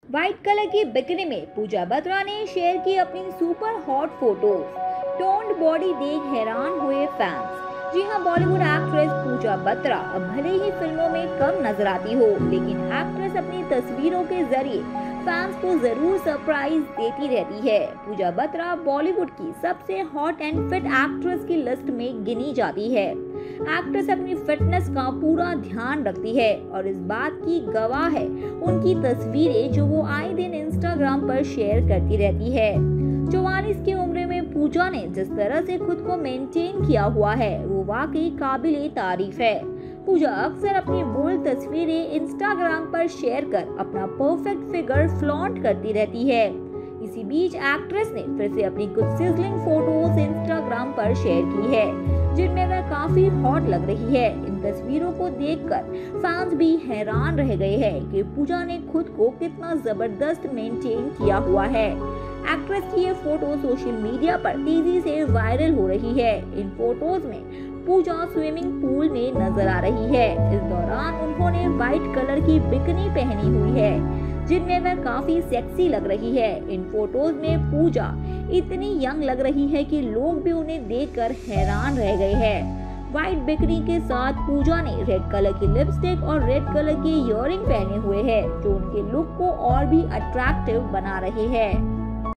White colour की bikini में पूजा बत्रा ने शेयर की अपनी super hot photos. Toned body देख हैरान हुए फैंस। जी हाँ, बॉलीवुड एक्ट्रेस पूजा बत्रा अब भले ही फिल्मों में कम नजर आती हो, लेकिन एक्ट्रेस अपनी तस्वीरों के जरिए फैंस को जरूर सरप्राइज देती रहती है। पूजा बत्रा बॉलीवुड की सबसे हॉट एंड फिट एक्ट्रेस की लिस्ट में गिनी जाती है। एक्ट्रेस अपनी फिटनेस का पूरा ध्यान रखती है और इस बात की गवाह है उनकी तस्वीरें जो वो आए दिन इंस्टाग्राम पर शेयर करती रहती है। 44 की उम्र में पूजा ने जिस तरह से खुद को मेंटेन किया हुआ है वो वाकई काबिले तारीफ है। पूजा अक्सर अपनी बोल्ड तस्वीरें इंस्टाग्राम पर शेयर कर अपना परफेक्ट फिगर फ्लॉन्ट करती रहती है। इसी बीच एक्ट्रेस ने फिर से अपनी कुछ सिजलिंग फोटोज इंस्टाग्राम पर शेयर की है, जिनमें वह काफी हॉट लग रही है। इन तस्वीरों को देखकर फैंस भी हैरान रह गए हैं कि पूजा ने खुद को कितना जबरदस्त मेंटेन किया हुआ है। एक्ट्रेस की ये फोटो सोशल मीडिया पर तेजी से वायरल हो रही है। इन फोटोज में पूजा स्विमिंग पूल में नजर आ रही है। इस दौरान उन्होंने व्हाइट कलर की बिकिनी पहनी हुई है, जिनमें वह काफी सेक्सी लग रही है। इन फोटोज में पूजा इतनी यंग लग रही है कि लोग भी उन्हें देखकर हैरान रह गए हैं। व्हाइट बिकिनी के साथ पूजा ने रेड कलर की लिपस्टिक और रेड कलर की इयररिंग पहने हुए हैं, जो उनके लुक को और भी अट्रैक्टिव बना रहे हैं।